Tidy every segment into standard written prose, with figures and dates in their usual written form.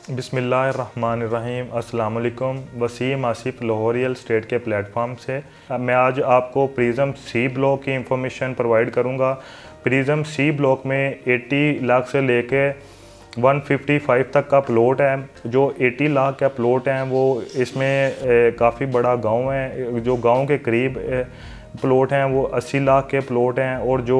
बिस्मिल्लाहिर्रहमानिर्रहीम। अस्सलाम वालेकुम। वसीम आसिफ लाहौर रियल एस्टेट के प्लेटफॉर्म से मैं आज आपको प्रिज्म सी ब्लॉक की इंफॉर्मेशन प्रोवाइड करूंगा। प्रिज्म सी ब्लॉक में 80 लाख से लेके 155 तक का प्लॉट है। जो 80 लाख का प्लॉट है वो इसमें काफ़ी बड़ा गांव है। जो गांव के करीब प्लॉट हैं वो 80 लाख के प्लॉट हैं, और जो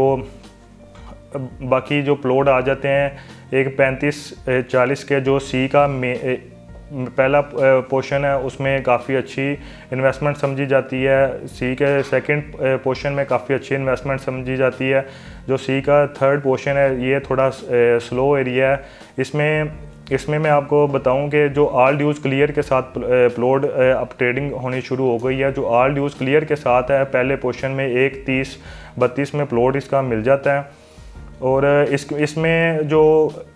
बाकी जो प्लॉट आ जाते हैं एक 35-40 के जो सी का पहला पोर्शन है उसमें काफ़ी अच्छी इन्वेस्टमेंट समझी जाती है। सी के सेकंड पोर्शन में काफ़ी अच्छी इन्वेस्टमेंट समझी जाती है। जो सी का थर्ड पोर्शन है ये थोड़ा स्लो एरिया है। इसमें मैं आपको बताऊं कि जो ऑल ड्यूज़ क्लियर के साथ प्लॉट अब ट्रेडिंग होनी शुरू हो गई है। जो ऑल ड्यूज़ क्लियर के साथ है पहले पोर्शन में 1-30-32 में प्लॉट इसका मिल जाता है। और इसमें जो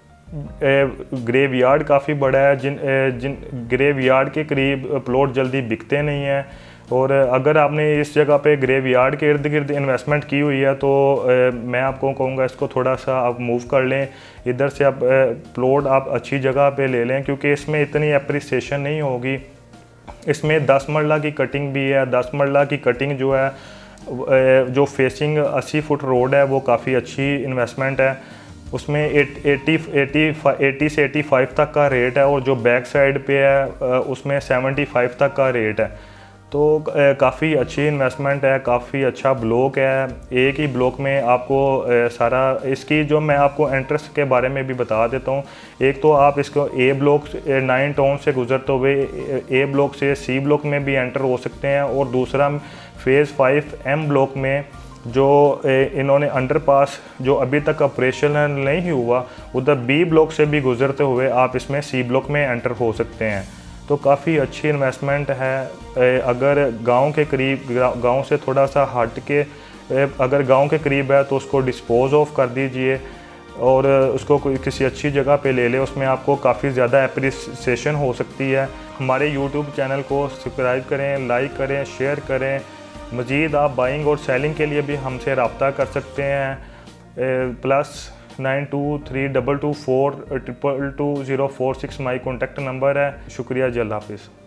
ग्रेवयार्ड काफ़ी बड़ा है, जिन ग्रेवयार्ड के करीब प्लॉट जल्दी बिकते नहीं हैं। और अगर आपने इस जगह पे ग्रेवयार्ड के इर्द गिर्द इन्वेस्टमेंट की हुई है तो मैं आपको कहूँगा इसको थोड़ा सा आप मूव कर लें। इधर से आप प्लॉट आप अच्छी जगह पे ले लें, क्योंकि इसमें इतनी अप्रिसिएशन नहीं होगी। इसमें 10 मरला की कटिंग भी है। 10 मरला की कटिंग जो है जो फेसिंग 80 फुट रोड है वो काफ़ी अच्छी इन्वेस्टमेंट है। उसमें 80 से 85 तक का रेट है, और जो बैक साइड पे है उसमें 75 तक का रेट है। तो काफ़ी अच्छी इन्वेस्टमेंट है, काफ़ी अच्छा ब्लॉक है। एक ही ब्लॉक में आपको सारा इसकी जो मैं आपको एंट्रेंस के बारे में भी बता देता हूँ। एक तो आप इसको ए ब्लॉक 9 टाउन से गुजरते हुए ए ब्लॉक से सी ब्लॉक में भी एंटर हो सकते हैं, और दूसरा फेज़ 5 एम ब्लॉक में जो इन्होंने अंडरपास जो अभी तक ऑपरेशनल नहीं हुआ उधर बी ब्लॉक से भी गुजरते हुए आप इसमें सी ब्लॉक में एंटर हो सकते हैं। तो काफ़ी अच्छी इन्वेस्टमेंट है। अगर गांव के करीब, गांव से थोड़ा सा हट के अगर गांव के करीब है तो उसको डिस्पोज ऑफ कर दीजिए और उसको किसी अच्छी जगह पे ले ले। उसमें आपको काफ़ी ज़्यादा एप्रिसिएशन हो सकती है। हमारे यूट्यूब चैनल को सब्सक्राइब करें, लाइक करें, शेयर करें। मज़ीद आप बाइंग और सेलिंग के लिए भी हमसे रब्ता कर सकते हैं। +923224222046 माई कॉन्टेक्ट नंबर है। शुक्रिया जी, अल्लाह हाफिज़।